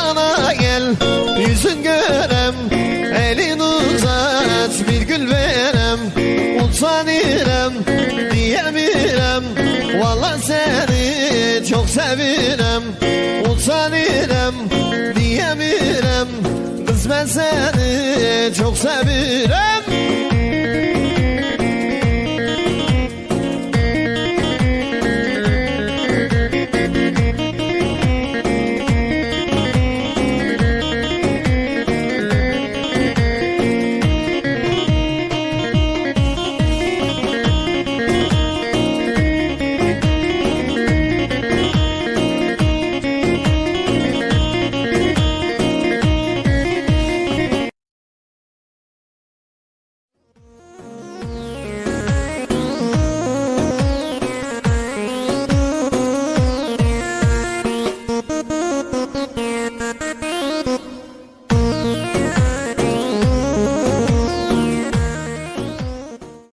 yana gel, yüzün görem, elin uzat, bir gül verem. Utanırım diyemirem, vallahi seni çok sevirem. Utanırım diyemirem, kız ben seni çok sevirem.